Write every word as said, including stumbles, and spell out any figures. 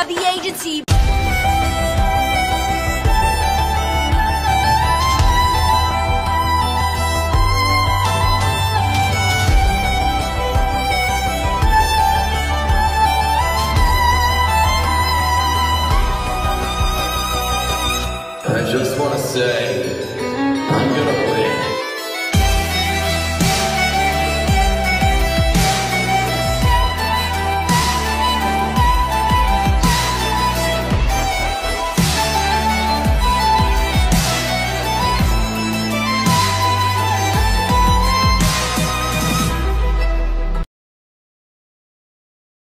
uh, the agency. I just wanna say, I'm gonna